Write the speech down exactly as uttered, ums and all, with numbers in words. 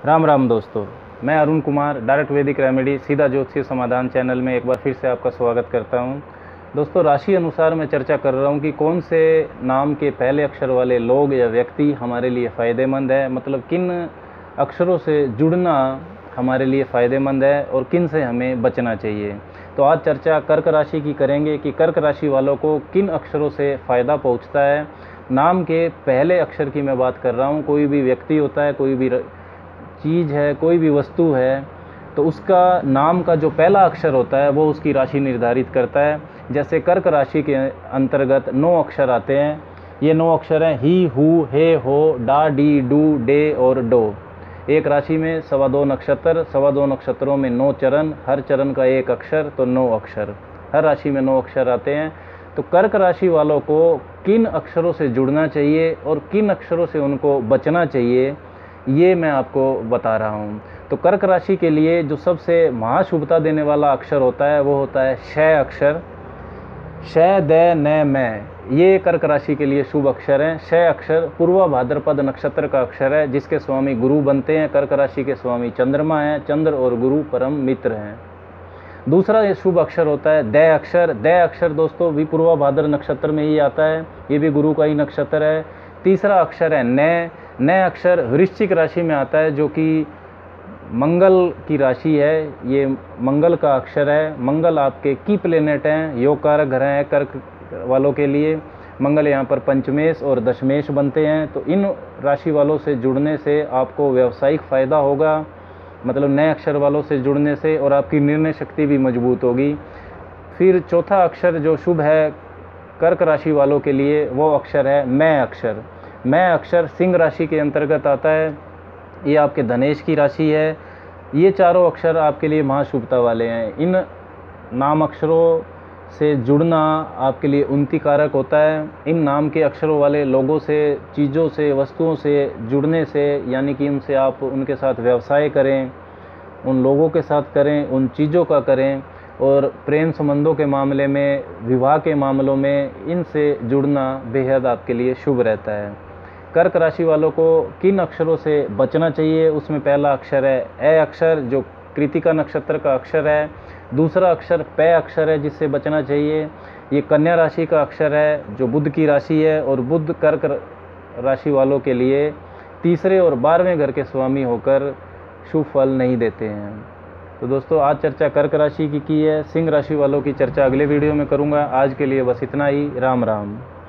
राम राम दोस्तों, मैं Arun Kumar direct Vedic remedy सीधा ज्योतिषीय समाधान चैनल में एक बार फिर से आपका स्वागत करता हूं। दोस्तों, राशि अनुसार मैं चर्चा कर रहा हूं कि कौन से नाम के पहले अक्षर वाले लोग या व्यक्ति हमारे लिए फ़ायदेमंद है, मतलब किन अक्षरों से जुड़ना हमारे लिए फ़ायदेमंद है और किन से हमें बचना चाहिए। तो आज चर्चा कर्क राशि की करेंगे कि कर्क राशि वालों को किन अक्षरों से फ़ायदा पहुँचता है। नाम के पहले अक्षर की मैं बात कर रहा हूँ। कोई भी व्यक्ति होता है, कोई भी चीज़ है, कोई भी वस्तु है, तो उसका नाम का जो पहला अक्षर होता है वो उसकी राशि निर्धारित करता है। जैसे कर्क राशि के अंतर्गत नौ अक्षर आते हैं। ये नौ अक्षर हैं ही, हु, हे, हो, डा, डी, डू, डे और डो। एक राशि में सवा दो नक्षत्र, सवा दो नक्षत्रों में नौ चरण, हर चरण का एक अक्षर, तो नौ अक्षर। हर राशि में नौ अक्षर आते हैं। तो कर्क राशि वालों को किन अक्षरों से जुड़ना चाहिए और किन अक्षरों से उनको बचना चाहिए, ये मैं आपको बता रहा हूँ। तो कर्क राशि के लिए जो सबसे महाशुभता देने वाला अक्षर होता है वो होता है श अक्षर। श, द, न, मैं, ये कर्क राशि के लिए शुभ अक्षर हैं। श अक्षर पूर्वा भाद्रपद नक्षत्र का अक्षर है, जिसके स्वामी गुरु बनते हैं। कर्क राशि के स्वामी चंद्रमा हैं। चंद्र और गुरु परम मित्र हैं। दूसरा ये शुभ अक्षर होता है द अक्षर। द अक्षर दोस्तों भी पूर्वा भाद्र नक्षत्र में ही आता है, ये भी गुरु का ही नक्षत्र है। तीसरा अक्षर है न। न अक्षर वृश्चिक राशि में आता है, जो कि मंगल की राशि है। ये मंगल का अक्षर है। मंगल आपके की प्लेनेट हैं, योग कारक ग्रह हैं कर्क वालों के लिए। मंगल यहाँ पर पंचमेश और दशमेश बनते हैं। तो इन राशि वालों से जुड़ने से आपको व्यावसायिक फ़ायदा होगा, मतलब नए अक्षर वालों से जुड़ने से, और आपकी निर्णय शक्ति भी मजबूत होगी। फिर चौथा अक्षर जो शुभ है कर्क राशि वालों के लिए वो अक्षर है मैं अक्षर। मैं अक्षर सिंह राशि के अंतर्गत आता है। ये आपके धनेश की राशि है। ये चारों अक्षर आपके लिए महाशुभता वाले हैं। इन नाम अक्षरों से जुड़ना आपके लिए उन्नति कारक होता है। इन नाम के अक्षरों वाले लोगों से, चीज़ों से, वस्तुओं से जुड़ने से, यानी कि उनसे आप उनके साथ व्यवसाय करें, उन लोगों के साथ करें, उन चीज़ों का करें, और प्रेम संबंधों के मामले में, विवाह के मामलों में इनसे जुड़ना बेहद आपके लिए शुभ रहता है। कर्क राशि वालों को किन अक्षरों से बचना चाहिए, उसमें पहला अक्षर है ए अक्षर, जो कृतिका नक्षत्र का अक्षर है। दूसरा अक्षर प अक्षर है, जिससे बचना चाहिए। ये कन्या राशि का अक्षर है, जो बुध की राशि है, और बुध कर्क राशि वालों के लिए तीसरे और बारहवें घर के स्वामी होकर शुभ फल नहीं देते हैं। तो दोस्तों, आज चर्चा कर्क राशि की की है। सिंह राशि वालों की चर्चा अगले वीडियो में करूँगा। आज के लिए बस इतना ही। राम राम।